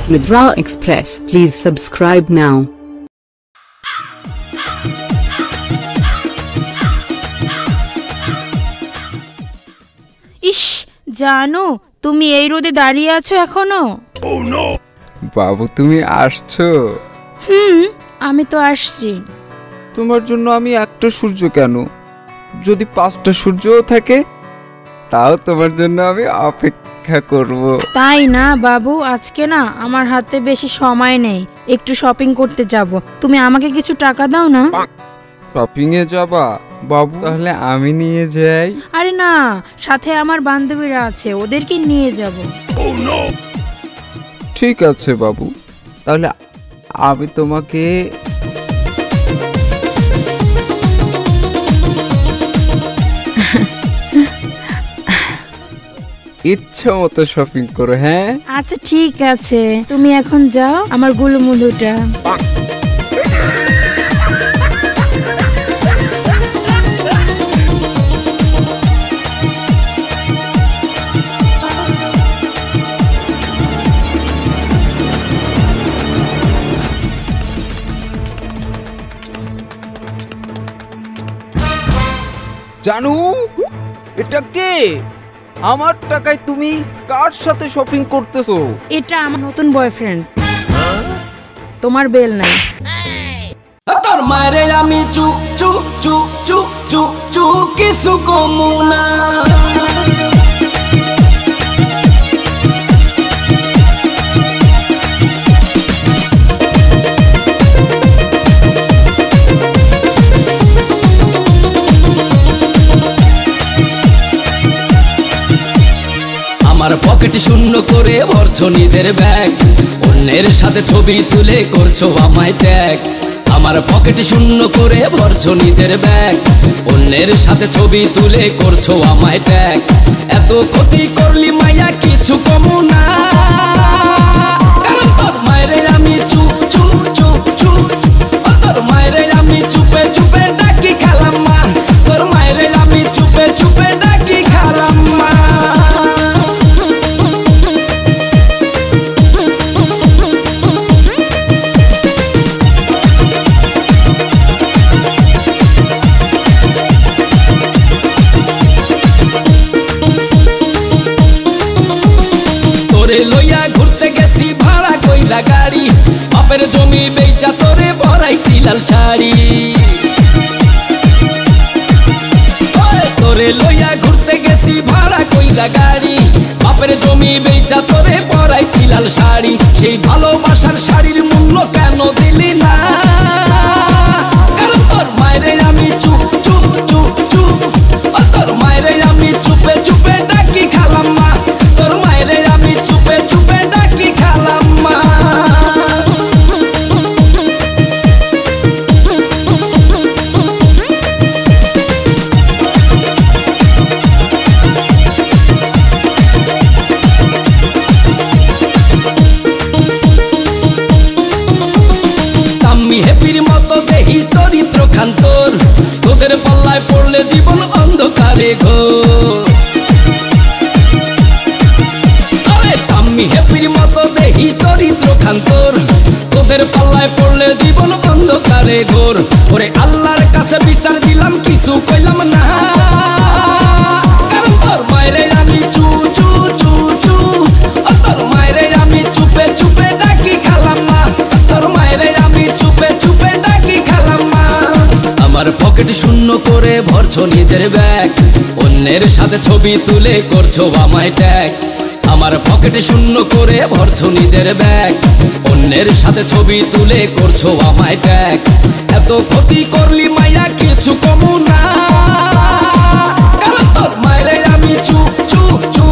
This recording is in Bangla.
with Raw Express. Please subscribe now. ইস জানো তুমি এই রোদে দাঁড়িয়ে আছো এখনো? বাবু তুমি আসছো? আমি তো আসছি। তোমার জন্য আমি একটা সূর্য কেন, যদি 5টা সূর্যও থাকে তাও তোমার জন্য আমি অপেক্ষা করব। তাই না বাবু, আজকে না আমার হাতে বেশি সময় নেই, একটু শপিং করতে যাব। তুমি আমাকে কিছু টাকা দাও না। শপিং এ যাবা বাবু? তাহলে আমি নিয়ে যাই। আরে না, সাথে আমার বান্ধবীরা আছে, ওদেরকে নিয়ে যাব। ঠিক আছে বাবু, তাহলে আমি তোমাকে ইচ্ছা মতো শপিং করো। হ্যাঁ আচ্ছা ঠিক আছে, তুমি এখন যাও, আমার গুলুমুলুটা। জানু, এটা কে? আমার টাকায় তুমি কার সাথে শপিং করতেছো? এটা আমার নতুন বয়ফ্রেন্ড। তোমার বেল নাই। তোর মারে আমি চুপ চুপ চুপ চুপ চুপ চুপ কিছু কমুনা। আমার পকেট শূন্য করে ভরছো নিজের ব্যাগ, অন্যের সাথে ছবি তুলে করছো আমায় ট্যাগ। আমার পকেট শূন্য করে ভরছো নিজের ব্যাগ, অন্যের সাথে ছবি তুলে করছো আমায় ট্যাগ। এত ক্ষতি করলি মাইয়া কিছু কমু না, কারণ তোর মায়েরে আমি চুপ চুপ চুপ চুপ, তোর মায়েরে আমি চুপে চুপে ডাকি খেলাম মা, তোর মায়েরে আমি চুপে চুপে ডাকি খেলাম মা। তোরে লইয়া ঘুরতে গেছি ভাড়া কইরা গাড়ি, বাপের জমি বেচা তোরে ভরাইছি লাল শাড়ি। তোরে লইয়া ঘুরতে গেছি ভাড়া কইরা গাড়ি, বাপের জমি বেচা তোরে ভরাইছি লাল শাড়ি। সেই ভালোবাসার শাড়ির মূল্য কেন দিলি না, কারণ তোর মায়েরে আমি চুপ চুপ চুপ চুপ, তোর মায়েরে আমি চুপে চুপে ডাকি খালাম মা, তোর মায়েরে আমি চুপে চুপে ডাকি খালাম মা। আমি হ্যাপির মতো দেহি চরিত্র খান্তর, তোদের পাল্লায় পড়লে জীবন অন্ধকারে ঘোর। আমি হ্যাপির মতো দেহি চরিত্র খান্তর, তোদের পাল্লায় পড়লে জীবন অন্ধকারে ঘোর। ওরে আল্লাহর কাছে বিচার দিলাম কিছু কইলাম না, কারণ তোর মায়েরে আমি চু চু চু চু, তোর মায়েরে আমি চুপে চুপে ডাকি খালাম মা, তোর মায়েরে আমি চুপে চুপে ডাকি খালাম মা। আমার পকেট শূন্য করে ভরছো নিজের ব্যাগ, অন্যের সাথে ছবি তুলে করছো আমায় ট্যাগ। আমার পকেটে শূন্য করে ভরছো নিজের ব্যাগ, অন্যের সাথে ছবি তুলে করছো আমায় ট্যাগ। এত ক্ষতি করলি মাইয়া কিছু কমু না, কারণ তোর মায়েরে আমি চুপ চুপ চুপ